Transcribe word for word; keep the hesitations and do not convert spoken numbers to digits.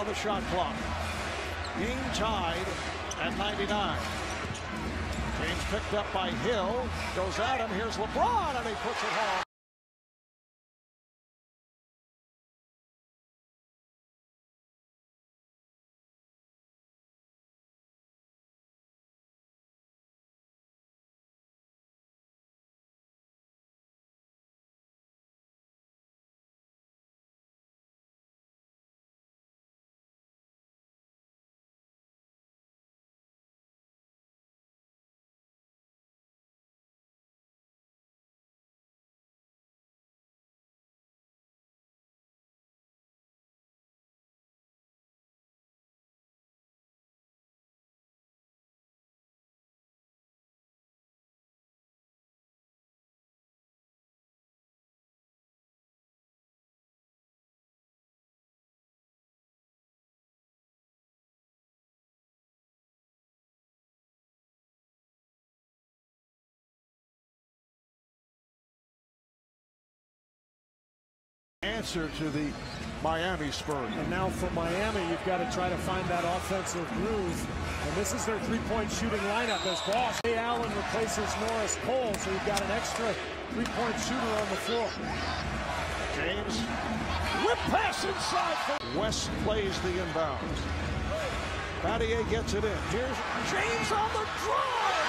on the shot clock. Game tied at ninety-nine. James picked up by Hill. Goes at him. Here's LeBron, and he puts it home. Answer to the Miami Spurs. And now for Miami, you've got to try to find that offensive groove. And this is their three-point shooting lineup as Boss. Ray Allen replaces Norris Cole, so you've got an extra three-point shooter on the floor. James, whip pass inside. For West plays the inbound. Battier gets it in. Here's James on the drive.